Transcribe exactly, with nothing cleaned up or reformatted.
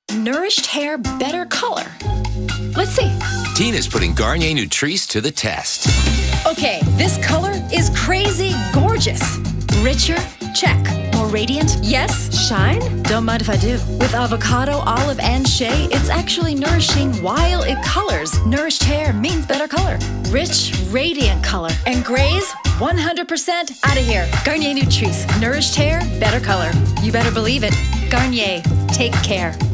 nourished hair better color? Let's see. Tina's putting Garnier Nutrice to the test. Okay, this color is crazy gorgeous. Richer? Check. More radiant? Yes. Shine? Don't mind if I do. With avocado, olive, and shea, it's actually nourishing while it colors. Nourished hair means better color. Rich, radiant color. And grays, one hundred percent out of here. Garnier Nutrice. Nourished hair, better color. You better believe it. Garnier. Take care.